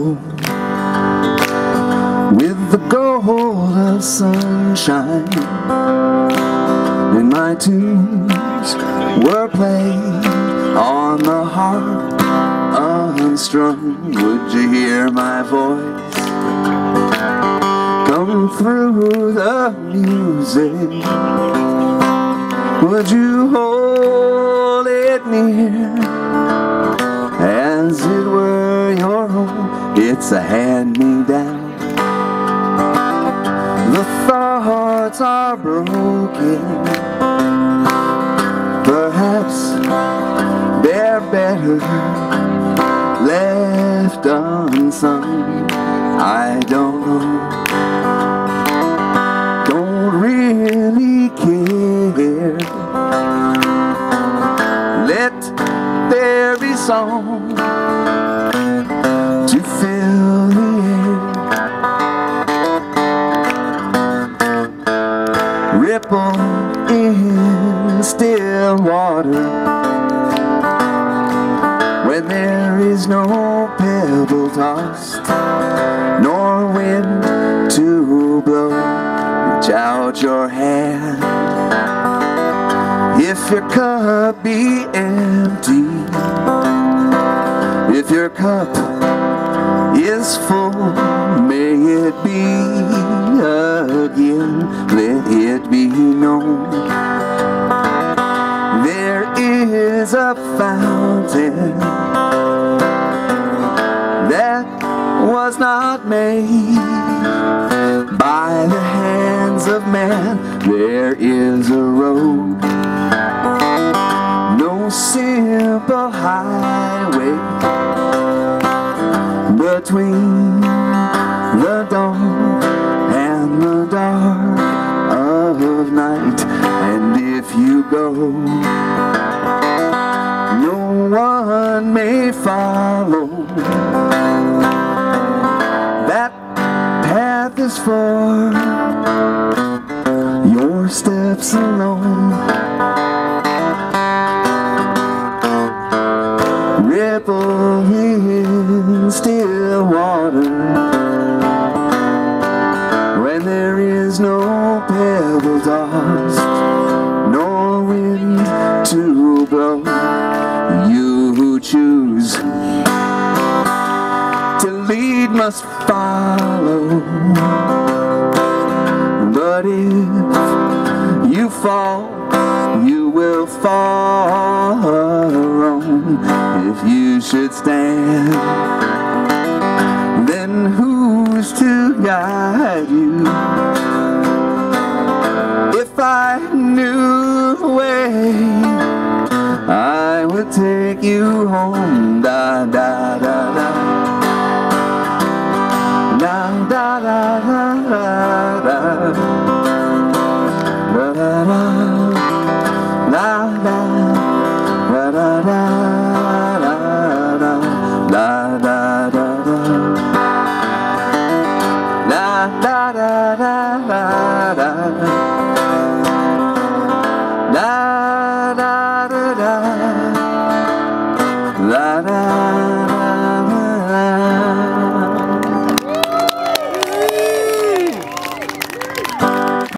road with the gold of sunshine, and my tunes were played on the harp unstrung. Would you hear my voice come through the music? Would you hold it near as it were your own? It's a hand-me-down. The thoughts are broken, perhaps they're better left unsung. I don't know, don't really care. Let there be song to fill the air. Ripple in still water when there is no pebble tossed, nor wind to blow. Reach out your hand if your cup be empty. If your cup is full, may it be again. Let it be known there is a fountain that was not made by the hands of man. There is a road, no simple highway, between the dawn and the dark of night. And if you go, no one may follow. That path is for your steps alone. Ripple in still water when there is no pebble tossed, nor wind to blow. You who choose to lead must follow, but if you fall, you will fall alone. If you should stand, then who's to guide you? If I knew the way, I would take you home. Da da da da, da da da da da, da da da. La la la la la la la la la la la la la la la la la la la la